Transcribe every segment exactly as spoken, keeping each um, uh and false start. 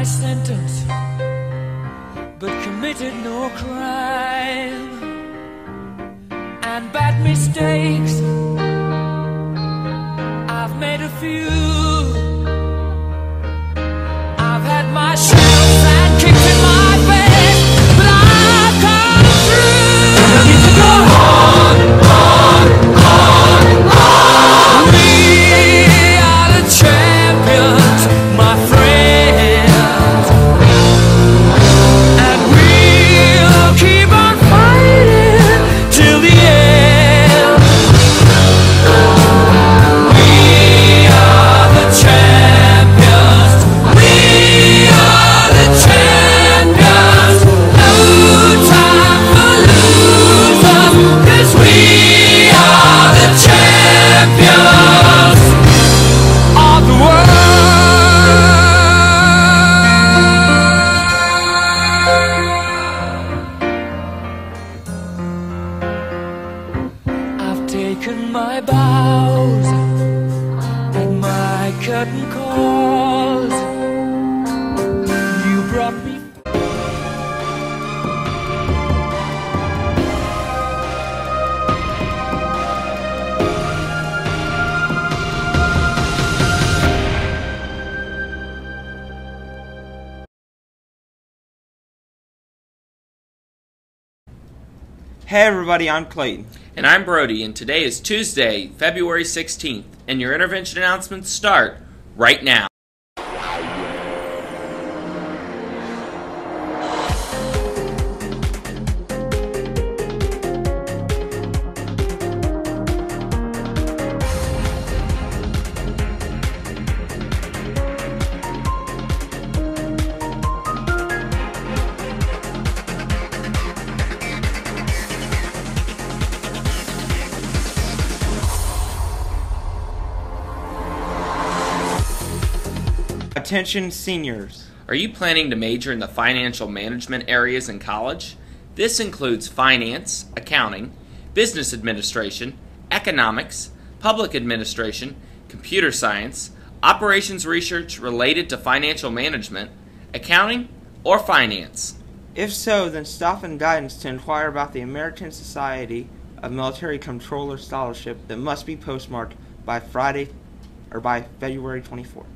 sentence, but committed no crime. And bad mistakes, I've made a few. I've had my shells and kicks in my face, but I've come through. I need to go on, on, on, on. We are the champions, my friends, and we'll keep on fighting till the end. We are the champions. We are the champions. No time for losers, 'cause we are the champions of the world. I've taken my bows and my curtain calls. You brought me. Hey everybody, I'm Clayton. And I'm Brody, and today is Tuesday, February sixteenth, and your intervention announcements start right now. Attention seniors. Are you planning to major in the financial management areas in college? This includes finance, accounting, business administration, economics, public administration, computer science, operations research related to financial management, accounting, or finance. If so, then stop in guidance to inquire about the American Society of Military Controller Scholarship that must be postmarked by Friday or by February twenty-fourth.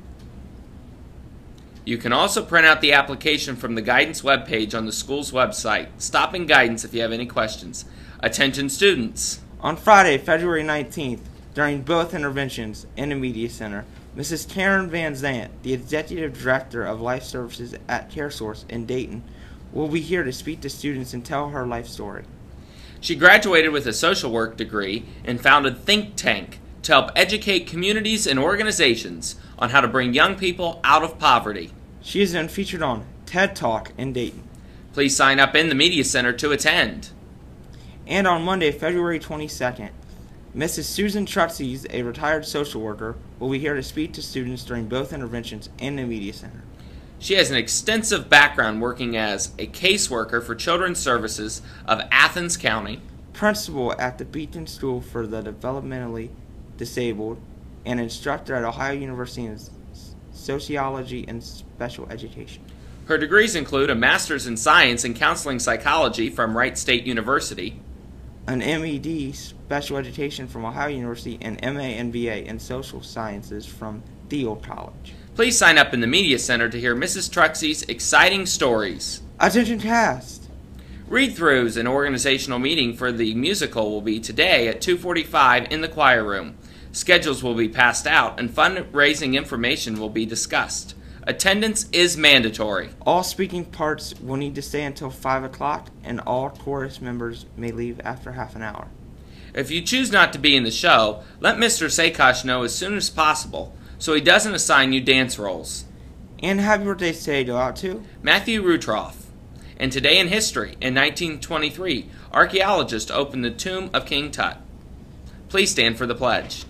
You can also print out the application from the guidance webpage on the school's website. Stop in guidance if you have any questions. Attention students. On Friday, February nineteenth, during both interventions in the Media Center, Missus Karen Van Zant, the Executive Director of Life Services at CareSource in Dayton, will be here to speak to students and tell her life story. She graduated with a social work degree and founded Think Tank to help educate communities and organizations on how to bring young people out of poverty. She is then featured on TED Talk in Dayton. Please sign up in the Media Center to attend. And on Monday, February twenty-second, Missus Susan Truxies, a retired social worker, will be here to speak to students during both interventions in the Media Center. She has an extensive background working as a caseworker for Children's Services of Athens County, Principal at the Beacon School for the Developmentally Disabled, and instructor at Ohio University in Sociology and Special Education. Her degrees include a Master's in Science and Counseling Psychology from Wright State University, an M E D Special Education from Ohio University, and M A and B A in Social Sciences from Thiel College. Please sign up in the Media Center to hear Missus Truxie's exciting stories. Attention cast! Read-throughs and organizational meeting for the musical will be today at two forty-five in the choir room. Schedules will be passed out and fundraising information will be discussed. Attendance is mandatory. All speaking parts will need to stay until five o'clock, and all chorus members may leave after half an hour. If you choose not to be in the show, let Mister Sakosh know as soon as possible so he doesn't assign you dance roles. And happy birthday today go out to Matthew Rutroff. And today in history, in nineteen twenty-three, archaeologists opened the tomb of King Tut. Please stand for the pledge.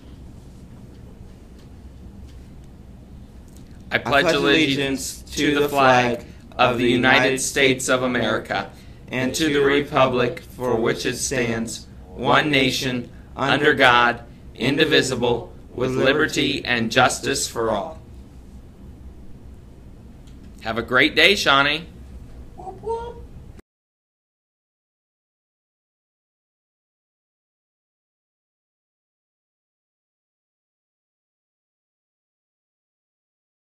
I pledge allegiance to the flag of the United States of America and to the republic for which it stands, one nation, under God, indivisible, with liberty and justice for all. Have a great day, Shawnee.